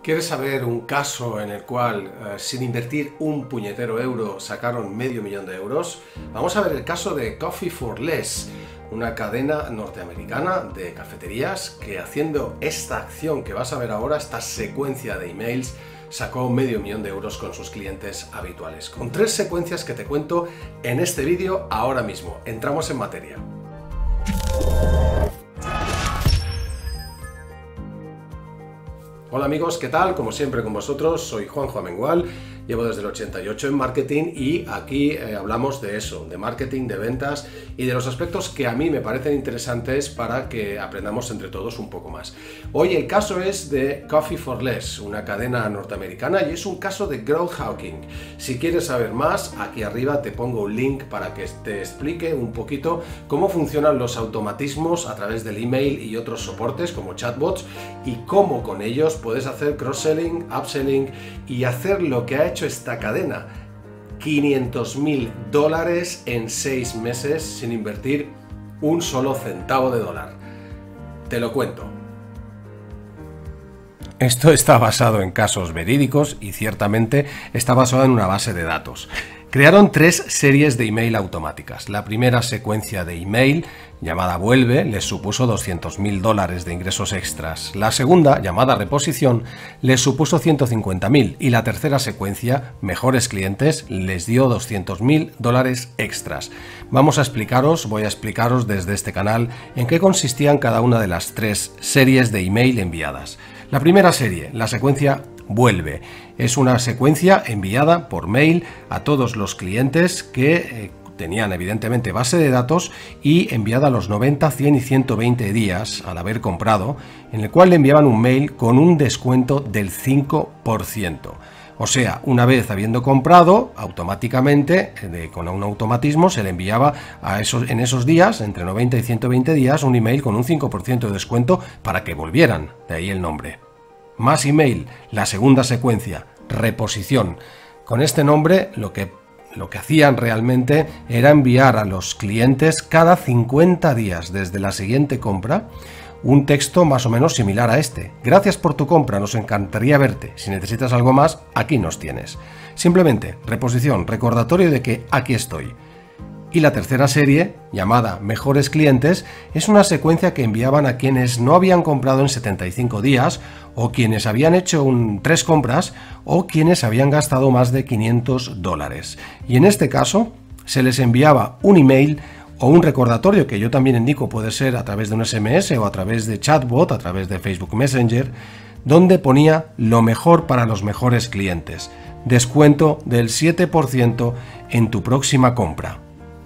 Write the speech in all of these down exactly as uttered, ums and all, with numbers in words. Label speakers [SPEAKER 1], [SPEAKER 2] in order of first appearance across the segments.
[SPEAKER 1] ¿Quieres saber un caso en el cual, eh, sin invertir un puñetero euro, sacaron medio millón de euros? Vamos a ver el caso de Coffee for Less, una cadena norteamericana de cafeterías que, haciendo esta acción que vas a ver ahora, esta secuencia de emails, sacó medio millón de euros con sus clientes habituales. Con tres secuencias que te cuento en este vídeo ahora mismo. Entramos en materia. Hola amigos, ¿qué tal? Como siempre con vosotros, soy Juanjo Amengual, llevo desde el ochenta y ocho en marketing y aquí eh, hablamos de eso, de marketing, de ventas y de los aspectos que a mí me parecen interesantes para que aprendamos entre todos un poco más. Hoy el caso es de Coffee for Less, una cadena norteamericana, y es un caso de growth hacking. Si quieres saber más, aquí arriba te pongo un link para que te explique un poquito cómo funcionan los automatismos a través del email y otros soportes como chatbots y cómo con ellos puedes hacer cross-selling, upselling y hacer lo que ha hecho esta cadena, quinientos mil dólares en seis meses sin invertir un solo centavo de dólar. Te lo cuento. Esto está basado en casos verídicos y ciertamente está basado en una base de datos. Crearon tres series de email automáticas. La primera secuencia de email, llamada Vuelve, les supuso doscientos mil dólares de ingresos extras. La segunda, llamada Reposición, les supuso ciento cincuenta mil. Y la tercera secuencia, Mejores Clientes, les dio doscientos mil dólares extras. Vamos a explicaros, voy a explicaros desde este canal en qué consistían cada una de las tres series de email enviadas. La primera serie, la secuencia Vuelve, es una secuencia enviada por mail a todos los clientes que eh, tenían evidentemente base de datos y enviada a los noventa, cien y ciento veinte días al haber comprado, en el cual le enviaban un mail con un descuento del cinco por ciento. O sea, una vez habiendo comprado, automáticamente, de, con un automatismo, se le enviaba a esos, en esos días, entre noventa y ciento veinte días, un email con un cinco por ciento de descuento para que volvieran, de ahí el nombre. Más email, la segunda secuencia, Reposición. Con este nombre lo que, lo que hacían realmente era enviar a los clientes cada cincuenta días desde la siguiente compra un texto más o menos similar a este. Gracias por tu compra, nos encantaría verte. Si necesitas algo más, aquí nos tienes. Simplemente, reposición, recordatorio de que aquí estoy. Y la tercera serie, llamada Mejores Clientes, es una secuencia que enviaban a quienes no habían comprado en setenta y cinco días, o quienes habían hecho un, tres compras, o quienes habían gastado más de quinientos dólares. Y en este caso, se les enviaba un email o un recordatorio, que yo también indico puede ser a través de un ese eme ese o a través de chatbot, a través de Facebook Messenger, donde ponía lo mejor para los mejores clientes. Descuento del siete por ciento en tu próxima compra.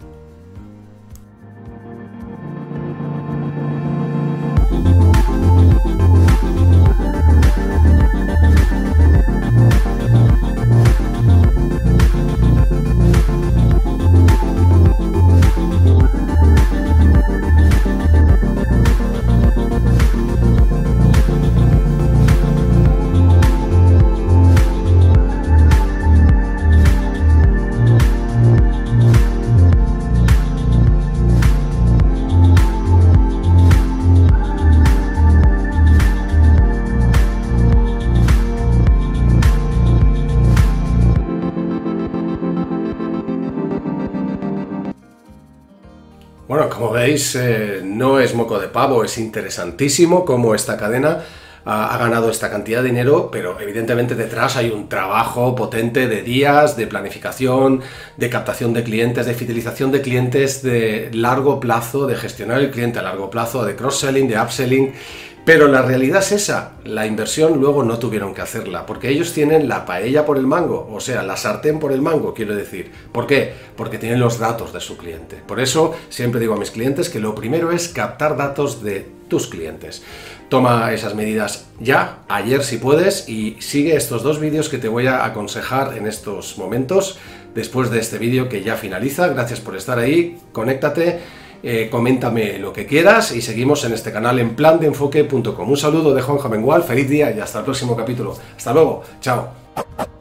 [SPEAKER 1] Bueno, como veis, eh, no es moco de pavo, es interesantísimo cómo esta cadena ha, ha ganado esta cantidad de dinero, pero evidentemente detrás hay un trabajo potente de días, de planificación, de captación de clientes, de fidelización de clientes de largo plazo, de gestionar el cliente a largo plazo, de cross-selling, de upselling. Pero la realidad es esa, la inversión luego no tuvieron que hacerla, porque ellos tienen la paella por el mango, o sea, la sartén por el mango, quiero decir. ¿Por qué? Porque tienen los datos de su cliente. Por eso siempre digo a mis clientes que lo primero es captar datos de tus clientes. Toma esas medidas ya, ayer si puedes, y sigue estos dos vídeos que te voy a aconsejar en estos momentos, después de este vídeo que ya finaliza. Gracias por estar ahí, conéctate. Eh, coméntame lo que quieras y seguimos en este canal en plan de enfoque punto com. Un saludo de Juanjo Amengual, feliz día y hasta el próximo capítulo. Hasta luego, chao.